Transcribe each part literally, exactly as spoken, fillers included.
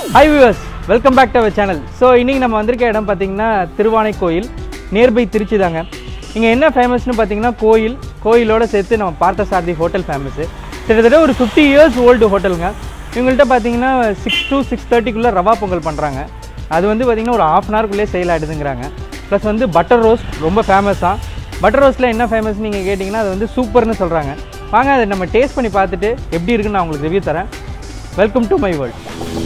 Hi viewers, welcome back to our channel. So இன்னைக்கு நம்ம வந்திருக்க இடம் பாத்தீங்கன்னா திருவானைக்கோயில் நியர்பை திருச்சி தாங்க. இங்க என்ன ஃபேமஸ்னு பாத்தீங்கன்னா கோயில், கோயிலோட சேர்த்து நம்ம பார்த்தசாரதி ஹோட்டல் ஃபேமஸ். கிட்டத்தட்ட ஒரு fifty years old ஹோட்டலுங்க. இவங்கள்ட்ட பாத்தீங்கன்னா six to six thirty குள்ள ரவா பொங்கல் பண்றாங்க. அது வந்து பாத்தீங்கன்னா ஒரு half an hour குள்ளே சேல் ஆயிடுதுங்கறாங்க. ப்ளஸ் வந்து பட்டர் ரோஸ்ட் ரொம்ப ஃபேமஸா. பட்டர் ரோஸ்ட்ல என்ன ஃபேமஸ் நீங்க கேட்டிங்கன்னா அது வந்து சூப்பர்னு சொல்றாங்க. வாங்க அதை நம்ம டேஸ்ட் பண்ணி பார்த்துட்டு எப்படி இருக்குன்னு நான் உங்களுக்கு ரிவ்யூ தரேன். Welcome to my world.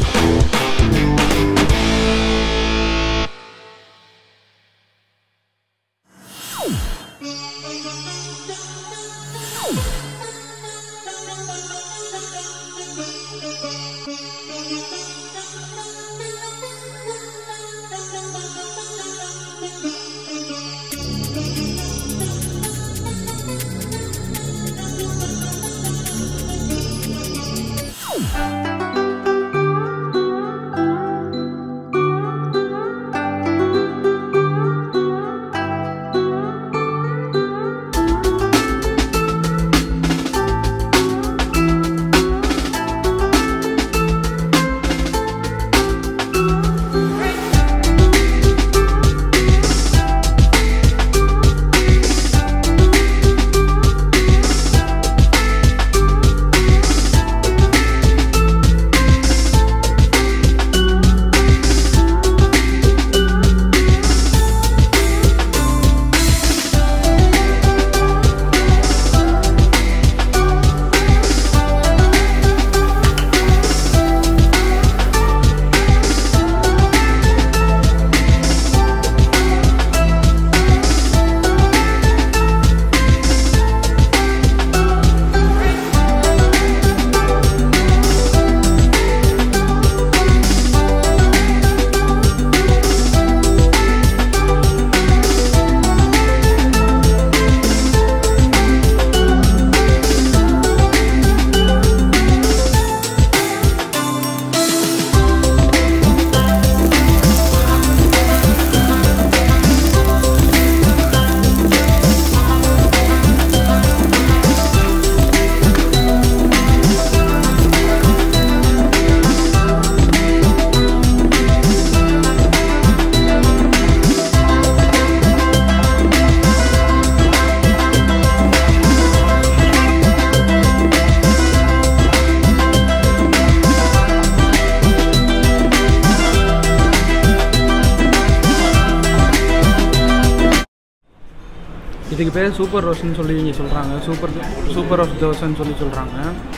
இதுக்கு பேர் சூப்பர் ரோஸ்ட்னு சொல்லி இங்கே சொல்கிறாங்க. சூப்பர் சூப்பர் ரோஸ்ட் தோசைன்னு சொல்லி சொல்கிறாங்க.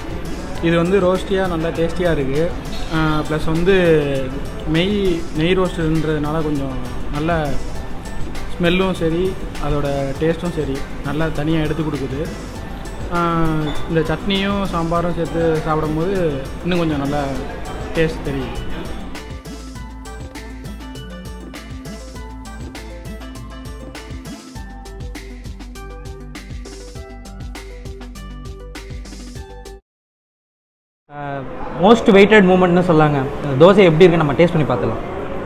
இது வந்து ரோஸ்டியாக நல்லா டேஸ்டியாக இருக்குது. ப்ளஸ் வந்து நெய் நெய் ரோஸ்ட்டுன்றதுனால கொஞ்சம் நல்ல ஸ்மெல்லும் சரி அதோட டேஸ்ட்டும் சரி நல்லா தனியாக எடுத்து கொடுக்குது. இந்த சட்னியும் சாம்பாரும் சேர்த்து சாப்பிடும்போது இன்னும் கொஞ்சம் நல்லா டேஸ்ட் தெரியுது. மோஸ்ட் வெயிட்டட் மூமெண்ட்னு சொல்லாங்க. தோசை எப்படி இருக்குன்னு நம்ம டேஸ்ட் பண்ணி பார்த்துலாம்.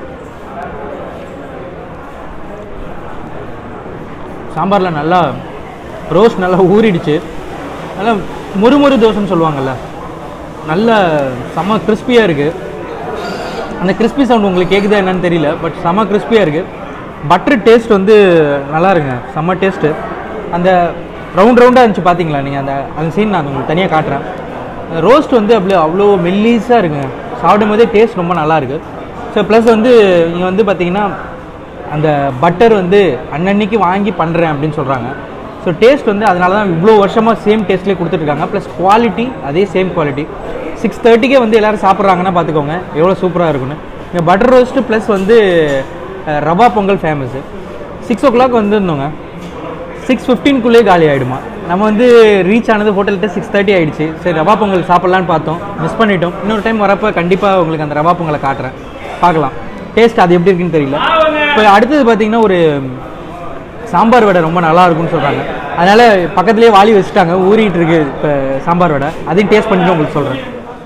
சாம்பாரில் நல்லா ரோஸ்ட் நல்லா ஊறிடுச்சு. நல்லா முறுமுறு தோசைன்னு சொல்லுவாங்கள்ல, நல்ல செம்ம கிறிஸ்பியாக இருக்குது. அந்த கிறிஸ்பி சவுண்ட் உங்களுக்கு கேட்குதா என்னன்னு தெரியல, பட் செம்ம கிறிஸ்பியாக இருக்குது. பட்டர் டேஸ்ட் வந்து நல்லா இருக்குங்க, செம்ம டேஸ்ட்டு. அந்த ரவுண்ட் ரவுண்டாக இருந்துச்சு பார்த்தீங்களா நீங்கள், அந்த அந்த சீன் நான் உங்களுக்கு தனியாக காட்டுறேன். ரோஸ்ட் வந்து அப்படி அவ்வளோ மெல்லிஸாக இருக்குங்க, சாப்பிடும் போதே டேஸ்ட் ரொம்ப நல்லாயிருக்கு. ஸோ ப்ளஸ் வந்து இங்கே வந்து பார்த்திங்கன்னா அந்த பட்டர் வந்து அன்னன்னைக்கு வாங்கி பண்ணுறேன் அப்படின்னு சொல்கிறாங்க. ஸோ டேஸ்ட் வந்து அதனால தான் இவ்வளோ வருஷமாக சேம் டேஸ்ட்லேயே கொடுத்துட்ருக்காங்க. ப்ளஸ் குவாலிட்டி அதே சேம் குவாலிட்டி. சிக்ஸ் தேர்ட்டிக்கே வந்து எல்லோரும் சாப்பிட்றாங்கன்னா பார்த்துக்கோங்க எவ்வளோ சூப்பராக இருக்குன்னு. இங்கே பட்டர் ரோஸ்ட்டு ப்ளஸ் வந்து rava pongal famous. Six o'clock வந்துருந்தோங்க, சிக்ஸ் ஃபிஃப்டீன்குள்ளே காலி ஆகிடுமா. நம்ம வந்து ரீச் ஆனது ஹோட்டல்கிட்ட சிக்ஸ் தேர்ட்டி ஆகிடுச்சு. சரி ரவா பொங்கல் சாப்பிட்லான்னு பார்த்தோம், மிஸ் பண்ணிட்டோம். இன்னொரு டைம் வரப்போ கண்டிப்பாக உங்களுக்கு அந்த ரவா பொங்கலை காட்டுறேன், பார்க்கலாம் டேஸ்ட் அது எப்படி இருக்குன்னு தெரியல. இப்போ அடுத்தது பார்த்திங்கன்னா ஒரு சாம்பார் வடை ரொம்ப நல்லா இருக்கும்னு சொல்கிறாங்க. அதனால் பக்கத்துலேயே வாளி வச்சுட்டாங்க, ஊறிட்டு இருக்கு இப்போ சாம்பார் வடை. அதையும் டேஸ்ட் பண்ணிட்டு உங்களுக்கு சொல்கிறேன்.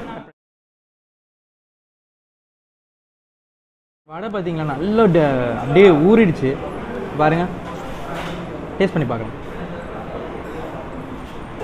வடை பார்த்தீங்களா நல்லா அப்படியே ஊறிடுச்சு பாருங்கள், டேஸ்ட் பண்ணி பார்க்கலாம்.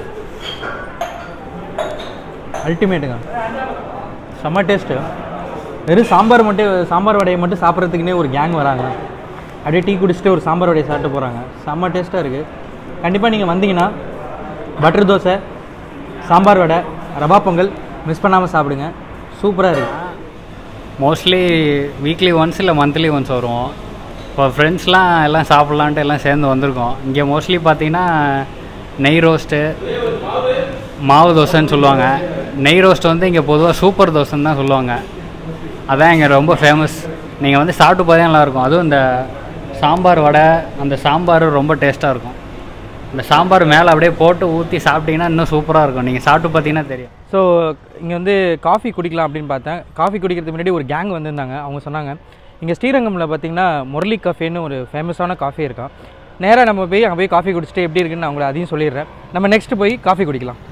அல்டிமேட்டுங்க, செம்ம டேஸ்ட்டு. வெறும் சாம்பார் மட்டும் சாம்பார் வடையை மட்டும் சாப்பிட்றதுக்குன்னே ஒரு கேங் வராங்க. அப்படியே டீ குடிச்சிட்டு ஒரு சாம்பார் வடையை சாப்பிட்டு போகிறாங்க. செம்ம டேஸ்ட்டாக இருக்குது. கண்டிப்பாக நீங்கள் வந்தீங்கன்னா பட்டர் தோசை, சாம்பார் வடை, ரவா பொங்கல் மிஸ் பண்ணாமல் சாப்பிடுங்க. சூப்பராக இருக்குது. மோஸ்ட்லி வீக்லி ஒன்ஸ் இல்லை மந்த்லி ஒன்ஸ் வருவோம். இப்போ ஃப்ரெண்ட்ஸ்லாம் எல்லாம் சாப்பிட்லான்ட்டு எல்லாம் சேர்ந்து வந்திருக்கோம். இங்கே மோஸ்ட்லி பார்த்தீங்கன்னா நெய் ரோஸ்ட்டு, மாவு தோசைன்னு சொல்லுவாங்க. நெய் ரோஸ்ட் வந்து இங்கே பொதுவாக சூப்பர் தோசைன்னு தான் சொல்லுவாங்க. அதான் இங்கே ரொம்ப ஃபேமஸ். நீங்கள் வந்து சாப்பிட்டு பார்த்தா நல்லாயிருக்கும். அதுவும் இந்த சாம்பார் வடை, அந்த சாம்பார் ரொம்ப டேஸ்ட்டாக இருக்கும். இந்த சாம்பார் மேலே அப்படியே போட்டு ஊற்றி சாப்பிட்டிங்கன்னா இன்னும் சூப்பராக இருக்கும். நீங்கள் சாப்பிட்டு பார்த்தீங்கன்னா தெரியும். ஸோ இங்கே வந்து காஃபி குடிக்கலாம் அப்படின்னு பார்த்தேன். காஃபி குடிக்கிறதுக்கு முன்னாடி ஒரு கேங் வந்திருந்தாங்க. அவங்க சொன்னாங்க இங்கே ஸ்ரீரங்கமில் பார்த்தீங்கன்னா முரளி காஃபேன்னு ஒரு ஃபேமஸான காஃபி இருக்கான். நேராக நம்ம போய் அங்கே போய் காஃபி குடிச்சிட்டு எப்படி இருக்குன்னு நான் உங்களை அதையும் சொல்லிடுறேன். நம்ம நெக்ஸ்ட் போய் காஃபி குடிக்கலாம்.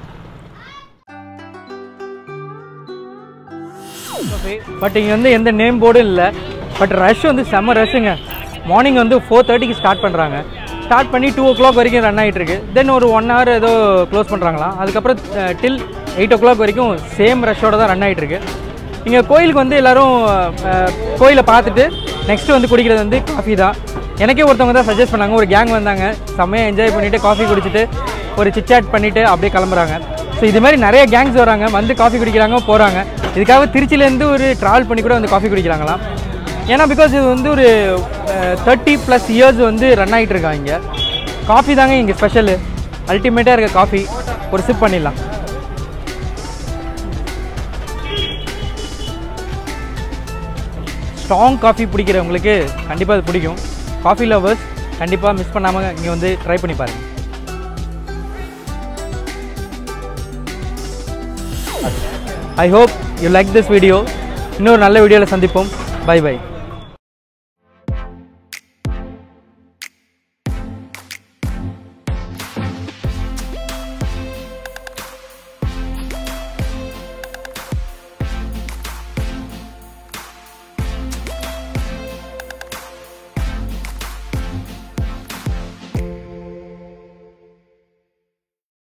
பட் இங்கே வந்து எந்த நேம் போர்டும் இல்லை. பட் ரஷ் வந்து செம்ம ரஷ்ஷுங்க. மார்னிங் வந்து ஃபோர் தேர்ட்டிக்கு ஸ்டார்ட் பண்ணுறாங்க. ஸ்டார்ட் பண்ணி டூ ஓ கிளாக் வரைக்கும் ரன் ஆகிட்டு இருக்கு. தென் ஒரு ஒன் ஹவர் ஏதோ க்ளோஸ் பண்ணுறாங்களாம். அதுக்கப்புறம் டில் எயிட் ஓ கிளாக் வரைக்கும் சேம் ரஷ்ஷோட தான் ரன் ஆகிட்டு இருக்கு. இங்கே கோயிலுக்கு வந்து எல்லோரும் கோயிலை பார்த்துட்டு நெக்ஸ்ட்டு வந்து குடிக்கிறது வந்து காஃபி தான். எனக்கே ஒருத்தவங்க தான் சஜஸ்ட் பண்ணாங்க. ஒரு கேங் வந்தாங்க, செம்மையாக என்ஜாய் பண்ணிவிட்டு காஃபி குடிச்சிட்டு ஒரு சிட்சாட் பண்ணிவிட்டு அப்படியே கிளம்புறாங்க. ஸோ இது மாதிரி நிறைய கேங்ஸ் வராங்க, வந்து காஃபி குடிக்கிறாங்க, போகிறாங்க. இதுக்காக திருச்சியிலேருந்து ஒரு ட்ராவல் பண்ணி கூட வந்து காஃபி குடிக்கிறாங்களாம். ஏன்னா பிகாஸ் இது வந்து ஒரு தேர்ட்டி ப்ளஸ் இயர்ஸ் வந்து ரன் ஆகிட்டு இருக்காங்க. இங்கே காஃபி தாங்க இங்கே ஸ்பெஷலு. அல்டிமேட்டாக இருக்க காஃபி. ஒரு சிப் பண்ணிடலாம். ஸ்ட்ராங் காஃபி பிடிக்கிறவங்களுக்கு கண்டிப்பாக அது பிடிக்கும். காஃபி லவர்ஸ் கண்டிப்பாக மிஸ் பண்ணாமல் இங்கே வந்து ட்ரை பண்ணி பாருங்கள். I hope you like this video. இன்னொரு நல்ல வீடியோவில் சந்திப்போம். Bye by.